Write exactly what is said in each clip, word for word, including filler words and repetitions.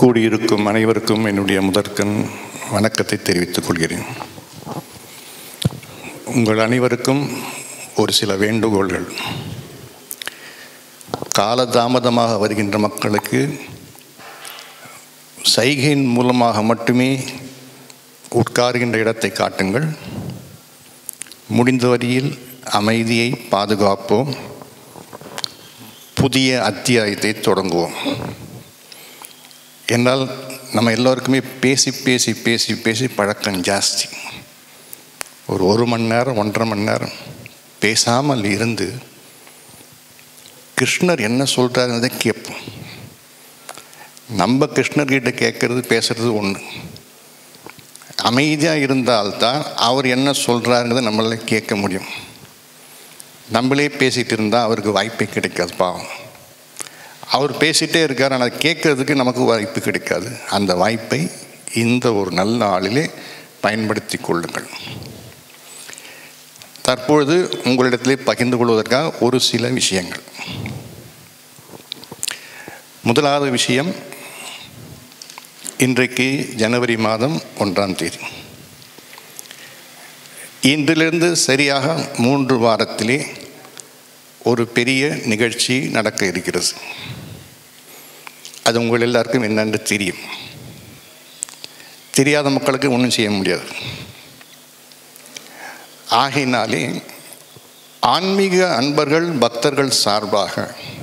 கூடியிருக்கும் அனைவருக்கும் என்னுடைய முதற்கண் வணக்கத்தை தெரிவித்துக் கொள்கிறேன். உங்கள் அனைவருக்கும் ஒரு சில வேண்டுகோள்கள். காலதாமதமாக வருகின்ற மக்களுக்கு சைகையின் மூலமாக மட்டுமே உட்காருகின்ற இடத்தை காட்டுங்கள். முடிந்த வரையில் அமைதியை பாதுகாப்போம். புதிய அத்தியாயத்தை தொடங்குவோம். என்னால் நம்ம எல்லோருக்குமே பேசி பேசி பேசி பேசி பழக்கம் ஜாஸ்தி. ஒரு ஒரு மணி நேரம் ஒன்றரை மணி நேரம் பேசாமல் இருந்து கிருஷ்ணர் என்ன சொல்கிறாருன்றதை கேட்போம். நம்ம கிருஷ்ணர்கிட்ட கேட்கறது பேசுறது ஒன்று. அமைதியாக இருந்தால்தான் அவர் என்ன சொல்கிறாருங்கிறத நம்மளால கேட்க முடியும். நம்மளே பேசிகிட்டு இருந்தால் அவருக்கு வாய்ப்பே கிடைக்காது. பாவம், அவர் பேசிகிட்டே இருக்கார், ஆனால் கேட்கறதுக்கு நமக்கு வாய்ப்பு கிடைக்காது. அந்த வாய்ப்பை இந்த ஒரு நல்ல ஆளிலே பயன்படுத்தி கொள்ளுங்கள். தற்பொழுது உங்களிடத்திலே பகிர்ந்து கொள்வதற்காக ஒரு சில விஷயங்கள். முதலாவது விஷயம், இன்றைக்கு ஜனவரி மாதம் ஒன்றாம் தேதி. இன்றிலிருந்து சரியாக மூன்று வாரத்திலே ஒரு பெரிய நிகழ்ச்சி நடக்க இருக்கிறது. அது உங்கள் எல்லாருக்கும் என்னென்று தெரியும். தெரியாத மக்களுக்கு ஒன்றும் செய்ய முடியாது. ஆகையினாலே ஆன்மீக அன்பர்கள் பக்தர்கள் சார்பாக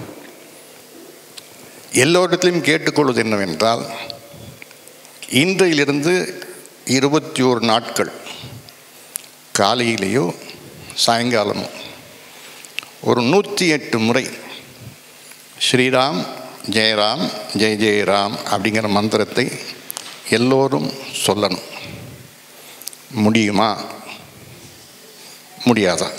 எல்லோரிடத்திலும் கேட்டுக்கொள்வது என்னவென்றால், இன்றையிலிருந்து இருபத்தி ஓரு நாட்கள் காலையிலேயோ சாயங்காலமோ ஒரு நூற்றி எட்டு முறை ஸ்ரீராம் ஜெயராம் ஜெய ஜெயராம் அப்படிங்கிற மந்திரத்தை எல்லோரும் சொல்லணும். முடியுமா? முடியாதா?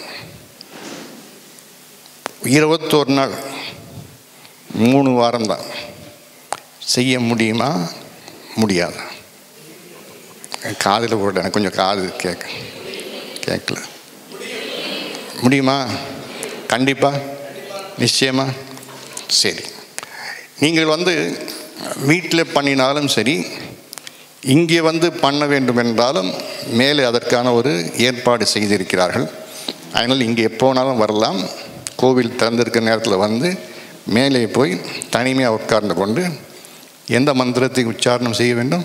இருபத்தோரு நாள், மூணு வாரம்தான். செய்ய முடியுமா? முடியாதா? காதில் போட எனக்கு கொஞ்சம் காது கேட்க கேட்கல. முடியுமா? கண்டிப்பாக, நிச்சயமாக. சரி, நீங்கள் வந்து வீட்டில் பண்ணினாலும் சரி, இங்கே வந்து பண்ண வேண்டும் என்றாலும் மேலே அதற்கான ஒரு ஏற்பாடு செய்திருக்கிறார்கள். அதனால் இங்கே எப்போனாலும் வரலாம். கோவில் திறந்திருக்கிற நேரத்தில் வந்து மேலே போய் தனிமையாக உட்கார்ந்து கொண்டு எந்த மந்திரத்தை உச்சாரணம் செய்ய வேண்டும்?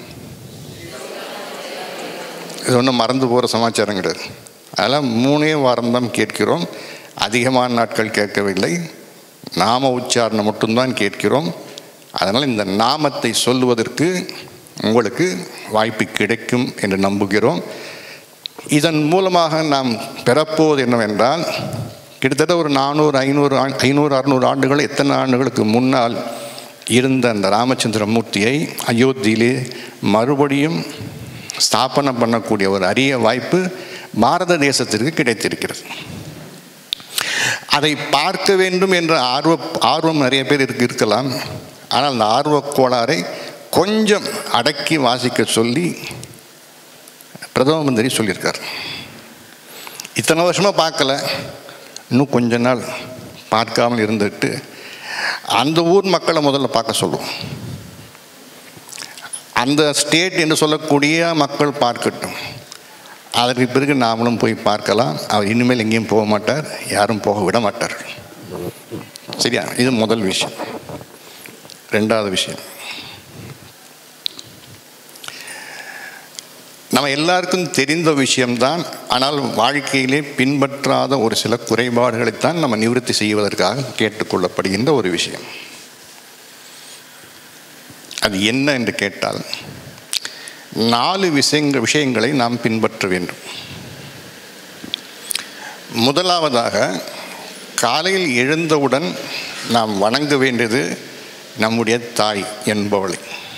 இது ஒன்றும் மறந்து போகிற சமாச்சாரம் கிடையாது. அதெல்லாம் மூணே வாரம்தான் கேட்கிறோம். அதிகமான நாட்கள் கேட்கவில்லை. நாம உச்சாரணம் மட்டும்தான் கேட்கிறோம். அதனால் இந்த நாமத்தை சொல்லுவதற்கு உங்களுக்கு வாய்ப்பு கிடைக்கும் என்று நம்புகிறோம். இதன் மூலமாக நாம் பெறப்போவது என்னவென்றால், கிட்டத்தட்ட ஒரு நானூறு ஐநூறு ஐநூறு அறுநூறு ஆண்டுகள், எத்தனை ஆண்டுகளுக்கு முன்னால் இருந்த அந்த ராமச்சந்திர மூர்த்தியை அயோத்தியிலே மறுபடியும் ஸ்தாபனம் பண்ணக்கூடிய ஒரு அரிய வாய்ப்பு பாரத தேசத்திற்கு கிடைத்திருக்கிறது. அதை பார்க்க வேண்டும் என்ற ஆர்வ ஆர்வம் நிறைய பேர் இருக்கு இருக்கலாம். ஆனால் அந்த ஆர்வக் கோளாறை கொஞ்சம் அடக்கி வாசிக்க சொல்லி பிரதம மந்திரி சொல்லியிருக்கார். இத்தனை வருஷமாக பார்க்கல, இன்னும் கொஞ்ச நாள் பார்க்காமல் இருந்துட்டு அந்த ஊர் மக்களை முதல்ல பார்க்க சொல்லுவோம். அந்த ஸ்டேட் என்று சொல்லக்கூடிய மக்கள் பார்க்கட்டும். அதற்கு பிறகு நாமளும் போய் பார்க்கலாம். அவர் இனிமேல் எங்கேயும் போக மாட்டார், யாரும் போக விட மாட்டார். சரியா? இது முதல் விஷயம். ரெண்டாவது விஷயம், நம்ம எல்லாருக்கும் தெரிந்த விஷயம்தான். ஆனால் வாழ்க்கையிலே பின்பற்றாத ஒரு சில குறைபாடுகளைத்தான் நம்ம நிவர்த்தி செய்வதற்காக கேட்டுக்கொள்ளப்படுகின்ற ஒரு விஷயம். அது என்ன என்று கேட்டால், நாலு விஷயங்கள் விஷயங்களை நாம் பின்பற்ற வேண்டும். முதலாவதாக, காலையில் எழுந்தவுடன் நாம் வணங்க வேண்டியது நம்முடைய தாய் என்பவளை.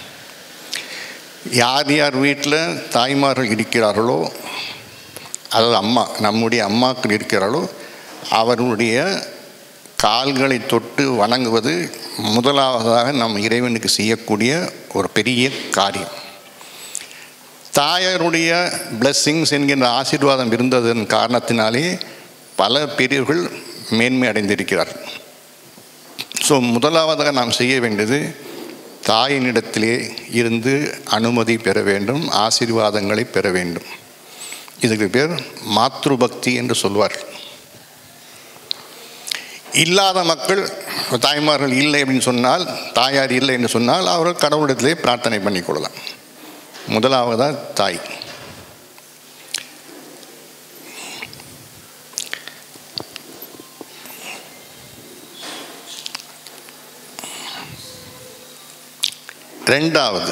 யார் யார் வீட்டில் தாய்மார்கள் இருக்கிறார்களோ, அதாவது அம்மா, நம்முடைய அம்மாக்கள் இருக்கிறார்களோ, அவர்களுடைய கால்களை தொட்டு வணங்குவது முதலாவதாக நம் இறைவனுக்கு செய்யக்கூடிய ஒரு பெரிய காரியம். தாயாருடைய பிளஸ்ஸிங்ஸ் என்கின்ற ஆசீர்வாதம் இருந்ததன் காரணத்தினாலே பல பெரியவர்கள் மேன்மை அடைந்திருக்கிறார்கள். ஸோ முதலாவதாக நாம் செய்ய வேண்டியது தாயினிடத்திலே இருந்து அனுமதி பெற வேண்டும், ஆசீர்வாதங்களை பெற வேண்டும். இதுக்கு பேர் மாத்ருபக்தி என்று சொல்வார். இல்லாத மக்கள், தாய்மார்கள் இல்லை அப்படின்னு சொன்னால், தாயார் இல்லை என்று சொன்னால் அவர்கள் கடவுளிடத்திலே பிரார்த்தனை பண்ணிக்கொள்ளலாம். முதலாவதாக தாய். ரெண்டாவது,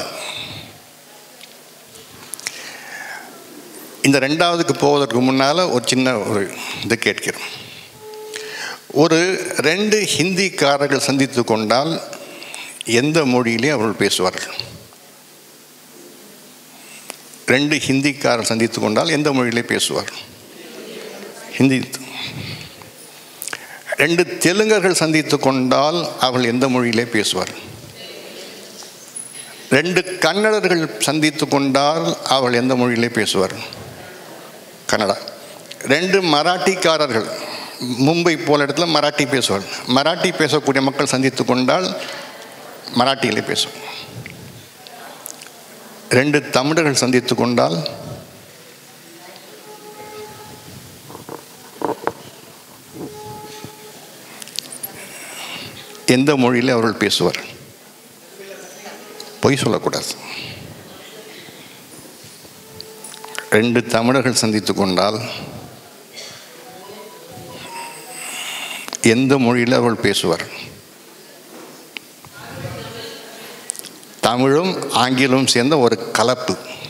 இந்த ரெண்டாவதுக்கு போவதற்கு முன்னால் ஒரு சின்ன ஒரு இது கேட்கிறோம். ஒரு ரெண்டு ஹிந்திக்காரர்கள் சந்தித்து கொண்டால் எந்த மொழியிலே அவர்கள் பேசுவார்கள்? ரெண்டு ஹிந்திக்காரர்கள் சந்தித்து கொண்டால் எந்த மொழியிலே பேசுவார்? ஹிந்தி. ரெண்டு தெலுங்கர்கள் சந்தித்து கொண்டால் அவர்கள் எந்த மொழியிலே பேசுவார்? ரெண்டு கன்னடர்கள் சந்தித்து கொண்டால் அவள் எந்த மொழியிலே பேசுவார்? கன்னடா. ரெண்டு மராட்டிக்காரர்கள், மும்பை போல இடத்துல மராட்டி பேசுவார். மராட்டி பேசக்கூடிய மக்கள் சந்தித்து கொண்டால் மராட்டியிலே பேசுவார். ரெண்டு தமிழர்கள் சந்தித்து கொண்டால் எந்த மொழியிலே அவர்கள் பேசுவார்? பொய் சொல்லக்கூடாது. ரெண்டு தமிழர்கள் சந்தித்து கொண்டால் எந்த மொழியில் அவள் பேசுவார்? தமிழும் ஆங்கிலமும் சேர்ந்த ஒரு கலப்பு.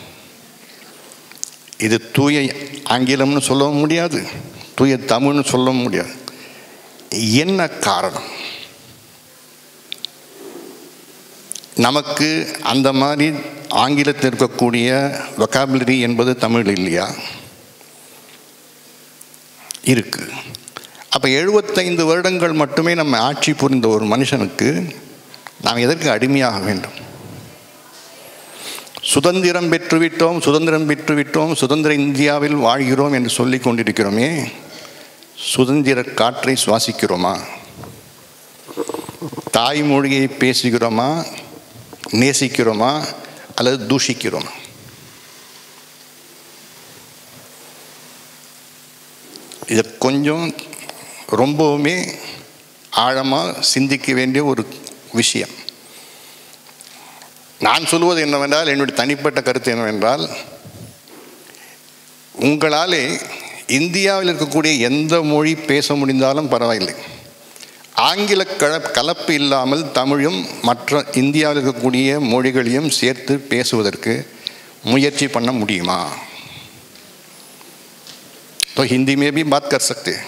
இது தூய ஆங்கிலம்னு சொல்லவும் முடியாது, தூய தமிழ்னு சொல்லவும் முடியாது. என்ன காரணம்? நமக்கு அந்த மாதிரி ஆங்கிலத்தில் இருக்கக்கூடிய வொக்காபுலரி என்பது தமிழ் இல்லையா? இருக்கு. அப்போ எழுபத்தைந்து வருடங்கள் மட்டுமே நம்ம ஆட்சி புரிந்த ஒரு மனுஷனுக்கு நாம் எதற்கு அடிமையாக வேண்டும்? சுதந்திரம் பெற்றுவிட்டோம், சுதந்திரம் பெற்றுவிட்டோம், சுதந்திர இந்தியாவில் வாழ்கிறோம் என்று சொல்லி கொண்டிருக்கிறோமே, சுதந்திர காற்றை சுவாசிக்கிறோமா? தாய்மொழியை பேசுகிறோமா, நேசிக்கிறோமா, அல்லது தூஷிக்கிறோமா? இதை கொஞ்சம் ரொம்பவுமே ஆழமாக சிந்திக்க வேண்டிய ஒரு விஷயம். நான் சொல்வது என்னவென்றால், என்னுடைய தனிப்பட்ட கருத்து என்னவென்றால், உங்களாலே இந்தியாவில் இருக்கக்கூடிய எந்த மொழி பேச முடிந்தாலும் பரவாயில்லை, ஆங்கில கல கலப்பு இல்லாமல் தமிழும் மற்ற இந்தியாவில் இருக்கக்கூடிய மொழிகளையும் சேர்த்து பேசுவதற்கு முயற்சி பண்ண முடியுமா? तो हिंदी में भी बात कर सकते हैं,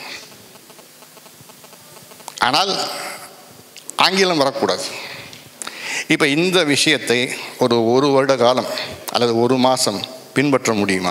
ஆனால் ஆங்கிலம் வரக்கூடாது. இப்போ இந்த விஷயத்தை ஒரு ஒரு வருட காலம் அல்லது ஒரு மாதம் பின்பற்ற முடியுமா?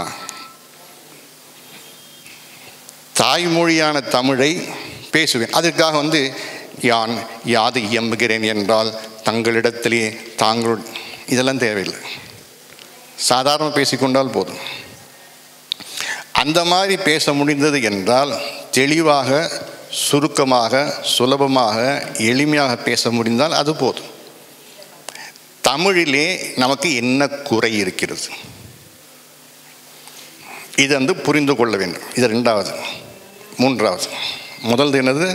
தாய்மொழியான தமிழை பேசுவேன், அதற்காக வந்து யான் யாது இயம்புகிறேன் என்றால் தங்களிடத்திலே தாங்கள், இதெல்லாம் தேவையில்லை. சாதாரண பேசிக்கொண்டால் போதும். அந்த மாதிரி பேச முடிந்தது என்றால், தெளிவாக, சுருக்கமாக, சுலபமாக, எளிமையாக பேச முடிந்தால் அது போதும். தமிழிலே நமக்கு என்ன குறை இருக்கிறது, இது வந்து புரிந்து கொள்ள வேண்டும். இது ரெண்டாவது. மூன்றாவது, முதல்து என்னது?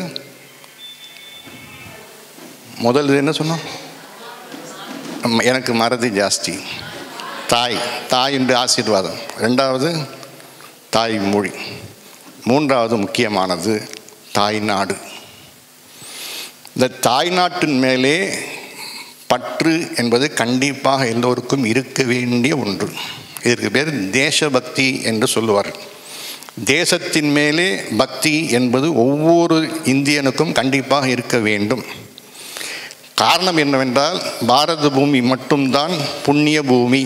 முதல்து என்ன சொன்னோம்? எனக்கு மறதி ஜாஸ்தி. தாய், தாயினுடைய ஆசீர்வாதம். ரெண்டாவது தாய்மொழி. மூன்றாவது முக்கியமானது தாய்நாடு. இந்த தாய்நாட்டின் மேலே பற்று என்பது கண்டிப்பாக எல்லோருக்கும் இருக்க வேண்டிய ஒன்று. இதற்கு பேர் தேசபக்தி என்று சொல்லுவார்கள். தேசத்தின் மேலே பக்தி என்பது ஒவ்வொரு இந்தியனுக்கும் கண்டிப்பாக இருக்க வேண்டும். காரணம் என்னவென்றால், பாரத பூமி மட்டும்தான் புண்ணிய பூமி.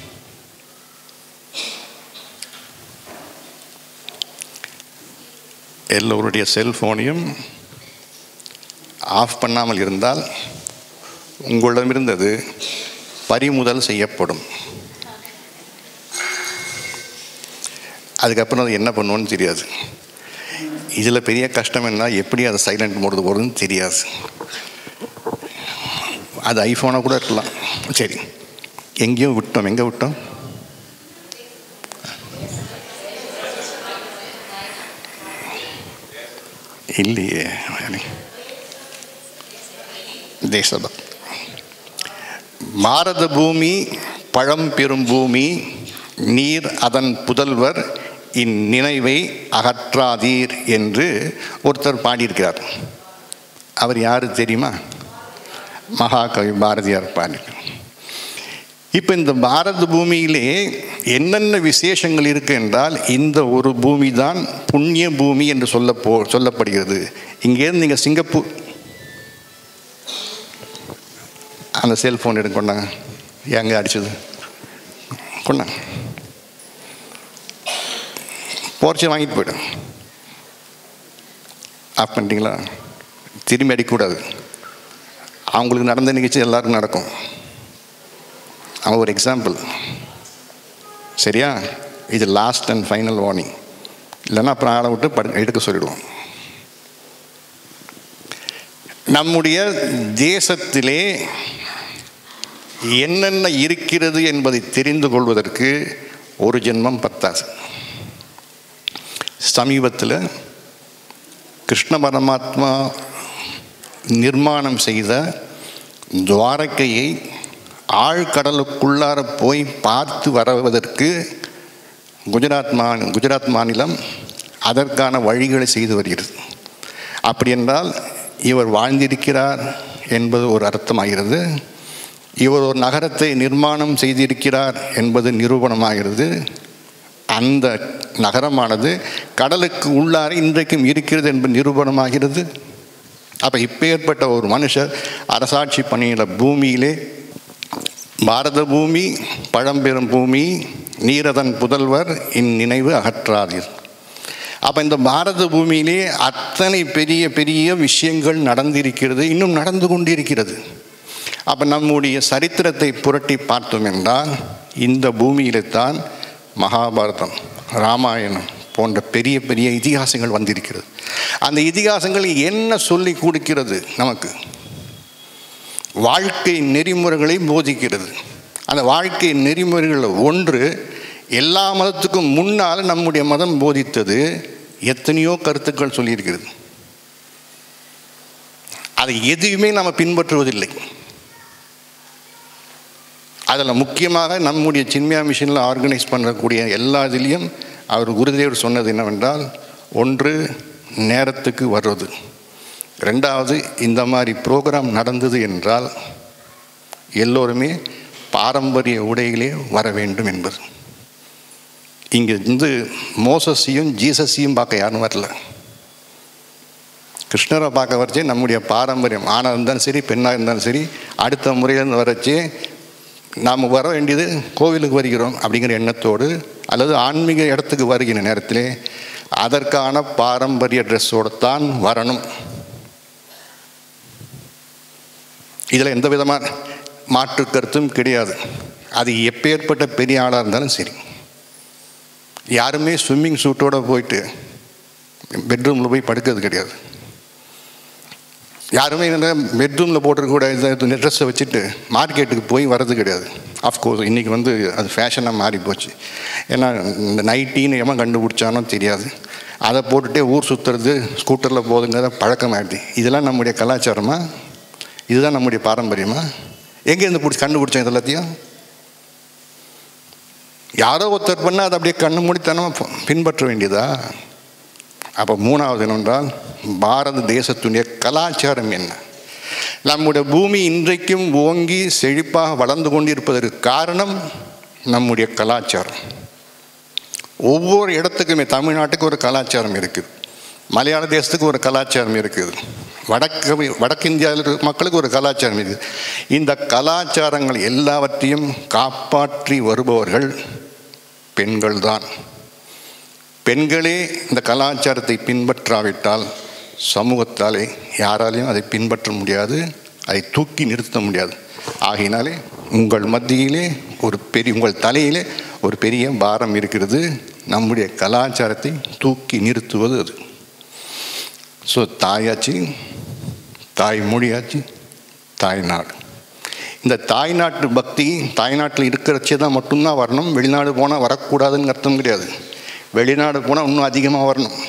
எல்லோருடைய செல்ஃபோனையும் ஆஃப் பண்ணாமல் இருந்தால் உங்களிடமிருந்தது பறிமுதல் செய்யப்படும். அதுக்கப்புறம் அது என்ன பண்ணுவோன்னு தெரியாது. இதில் பெரிய கஷ்டம் என்ன, எப்படி அதை சைலண்ட் மோடுது போடுறதுன்னு தெரியாது. அது ஐஃபோனாக கூட இருக்கலாம். சரி, எங்கேயோ விட்டோம். எங்கே விட்டோம்? இல்லையே. தேசபக்தி. பாரத பூமி பழம்பெரும் பூமி, நீர் அதன் புதல்வர், இந்நினைவை அகற்றாதீர் என்று ஒருத்தர் பாடியிருக்கிறார். அவர் யார் தெரியுமா? மகாகவி பாரதியார் பாடியிருக்கிறார். இப்போ இந்த பாரத பூமியிலே என்னென்ன விசேஷங்கள் இருக்கு என்றால், இந்த ஒரு பூமி தான் புண்ணிய பூமி என்று சொல்ல போ சொல்லப்படுகிறது. இங்கேருந்து நீங்கள் சிங்கப்பூர், அந்த செல்ஃபோன் எடுக்க கொண்டாங்க. எங்கே அடிச்சது கொண்டாங்க, போர்ச்சி வாங்கிட்டு போய்டும். ஆஃப் பண்ணிட்டீங்களா? திரும்பி அடிக்கக்கூடாது. அவங்களுக்கு நடந்த நிகழ்ச்சி எல்லாருக்கும் நடக்கும். அவன் ஒரு எக்ஸாம்பிள். சரியா? இது லாஸ்ட் அண்ட் ஃபைனல் வார்னிங். இல்லைன்னா அப்புறம் ஆளை விட்டு படு எடுக்க சொல்லிடுவோம். நம்முடைய தேசத்திலே என்னென்ன இருக்கிறது என்பதை தெரிந்து கொள்வதற்கு ஒரு ஜென்மம் பத்தாது. சமீபத்தில் கிருஷ்ண பரமாத்மா நிர்மாணம் செய்த துவாரகையை ஆழ்கடலுக்குள்ளார போய் பார்த்து வருவதற்கு குஜராத் மா குஜராத் மாநிலம் அதற்கான வழிகளை செய்து வருகிறது. அப்படி என்றால் இவர் வாழ்ந்திருக்கிறார் என்பது ஒரு அர்த்தமாகிறது. இவர் ஒரு நகரத்தை நிர்மாணம் செய்திருக்கிறார் என்பது நிரூபணமாகிறது. அந்த நகரமானது கடலுக்கு உள்ளார இன்றைக்கும் இருக்கிறது என்பது நிரூபணமாகிறது. அப்போ இப்போ ஏற்பட்ட ஒரு மனுஷர் அரசாட்சி பணியில பூமியிலே, பாரத பூமி பழம்பெரும் பூமி, நீரதன் புதல்வர், இந்நினைவு அகற்றாதீர். அப்போ இந்த பாரத பூமியிலே அத்தனை பெரிய பெரிய விஷயங்கள் நடந்திருக்கிறது, இன்னும் நடந்து கொண்டிருக்கிறது. அப்போ நம்முடைய சரித்திரத்தை புரட்டி பார்த்தோம் என்றால், இந்த பூமியிலே தான் மகாபாரதம், ராமாயணம் போன்ற பெரிய பெரிய இதிகாசங்கள் வந்திருக்கிறது. அந்த இதிகாசங்கள் என்ன சொல்லி கொடுக்கிறது? நமக்கு வாழ்க்கை நெறிமுறைகளை போதிக்கிறது. அந்த வாழ்க்கை நெறிமுறைகளில் ஒன்று, எல்லா மதத்துக்கும் முன்னால் நம்முடைய மதம் போதித்தது எத்தனையோ கருத்துக்கள் சொல்லியிருக்கிறது. அதை எதுவுமே நம்ம பின்பற்றுவதில்லை. அதில் முக்கியமாக நம்முடைய சின்மயா மிஷனில் ஆர்கனைஸ் பண்ணக்கூடிய எல்லா இதுலேயும் அவர் குருதேவர் சொன்னது என்னவென்றால், ஒன்று நேரத்துக்கு வர்றது, ரெண்டாவது இந்த மாதிரி ப்ரோக்ராம் நடந்தது என்றால் எல்லோருமே பாரம்பரிய உடையிலே வர வேண்டும் என்பது. இங்கே வந்து மோசஸையும் ஜீசஸையும் பார்க்க யாரும் வரல. கிருஷ்ணரை பார்க்க வரைச்சே நம்முடைய பாரம்பரியம், ஆணாக இருந்தாலும் சரி பெண்ணாக இருந்தாலும் சரி, அடுத்த முறையிலேருந்து வரைச்சே நாம் வர வேண்டியது கோவிலுக்கு வருகிறோம் அப்படிங்கிற எண்ணத்தோடு, அல்லது ஆன்மீக இடத்துக்கு வருகிற நேரத்திலே அதற்கான பாரம்பரிய ட்ரெஸ்ஸோடு தான் வரணும். இதில் எந்த விதமான மாற்று கருத்தும் கிடையாது. அது எப்பேற்பட்ட பெரிய ஆளாக இருந்தாலும் சரி. யாருமே ஸ்விம்மிங் சூட்டோடு போயிட்டு பெட்ரூமில் போய் படுக்கிறது கிடையாது. யாருமே என்ன பெட்ரூமில் போட்டிருக்கூட ட்ரெஸ்ஸை வச்சுட்டு மார்க்கெட்டுக்கு போய் வர்றது கிடையாது. ஆஃப்கோர்ஸ் இன்றைக்கி வந்து அது ஃபேஷனாக மாறி போச்சு. ஏன்னா இந்த நைட்டின்னு எவன் கண்டுபிடிச்சானோ தெரியாது, அதை போட்டுகிட்டே ஊர் சுற்றுறது, ஸ்கூட்டரில் போதுங்கிறத பழக்கமாகிடுது. இதெல்லாம் நம்முடைய கலாச்சாரமா? இதுதான் நம்முடைய பாரம்பரியமா? எங்கேருந்து பிடிச்சி கண்டுபிடிச்சோம் இது எல்லாத்தையும்? யாரோ ஒருத்தர் பண்ணால் அதை அப்படியே கண்ணு மூடித்தனமாக பின்பற்ற வேண்டியதா? அப்போ மூணாவது என்னென்றால், பாரத தேசத்துடைய கலாச்சாரம் என்ன? நம்முடைய பூமி இன்றைக்கும் ஓங்கி செழிப்பாக வளர்ந்து கொண்டிருப்பதற்கு காரணம் நம்முடைய கலாச்சாரம். ஒவ்வொரு இடத்துக்குமே, தமிழ்நாட்டுக்கு ஒரு கலாச்சாரம் இருக்குது, மலையாள தேசத்துக்கு ஒரு கலாச்சாரம் இருக்குது, வடக்கு வடக்கு இந்தியாவில் இருக்கிற மக்களுக்கு ஒரு கலாச்சாரம் இருக்குது. இந்த கலாச்சாரங்கள் எல்லாவற்றையும் காப்பாற்றி வருபவர்கள் பெண்கள் தான். பெண்களே இந்த கலாச்சாரத்தை பின்பற்றாவிட்டால் சமூகத்தாலே யாராலையும் அதை பின்பற்ற முடியாது, அதை தூக்கி நிறுத்த முடியாது. ஆகையினாலே உங்கள் மத்தியிலே ஒரு பெரிய, உங்கள் தலையிலே ஒரு பெரிய பாரம் இருக்கிறது, நம்முடைய கலாச்சாரத்தை தூக்கி நிறுத்துவது அது. ஸோ தாயாச்சு, தாய் மொழியாச்சு, தாய் நாடு. இந்த தாய்நாட்டு பக்தி தாய்நாட்டில் இருக்கிறச்சே தான் மட்டும்தான் வரணும். வெளிநாடு போனால் வரக்கூடாதுன்னு அர்த்தம் கிடையாது. வெளிநாடு போனால் இன்னும் அதிகமாக வரணும்.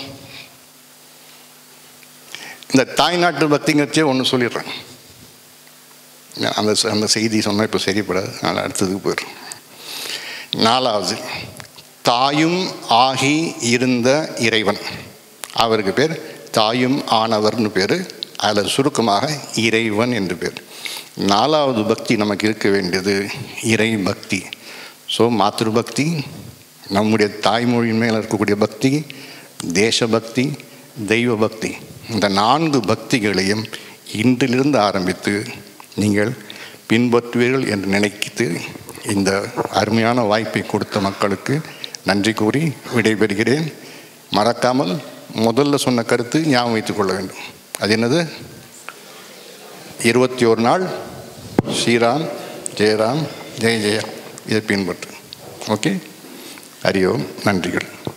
இந்த தாய்நாட்டு பக்திங்கிறச்சே ஒன்று சொல்லிடுறேன். அந்த அந்த செய்தி சொன்னால் இப்போ சரிப்படாது, அதனால் அடுத்ததுக்கு போயிடும். நாலாவது, தாயும் ஆகி இருந்த இறைவன், அவருக்கு பேர் தாயும் ஆனவர்னு பேர், அதில் சுருக்கமாக இறைவன் என்று பேர். நாலாவது பக்தி நமக்கு இருக்க வேண்டியது இறை பக்தி. ஸோ மாத்ரு பக்தி, நம்முடைய தாய்மொழியின் மேலே இருக்கக்கூடிய பக்தி, தேசபக்தி, தெய்வ பக்தி, இந்த நான்கு பக்திகளையும் இன்றிலிருந்து ஆரம்பித்து நீங்கள் பின்பற்றுவீர்கள் என்று நினைத்து இந்த அருமையான வாய்ப்பை கொடுத்த மக்களுக்கு நன்றி கூறி விடைபெறுகிறேன். மறக்காமல் முதல்ல சொன்ன கருத்து ஞாபகம் வைத்துக் கொள்ள வேண்டும். அது என்னது? இருபத்தி ஒரு நாள் ஸ்ரீராம் ஜெயராம் ஜெய ஜெயா, இதை பின்பற்று. ஓகே, ஹரி ஓம், நன்றிகள்.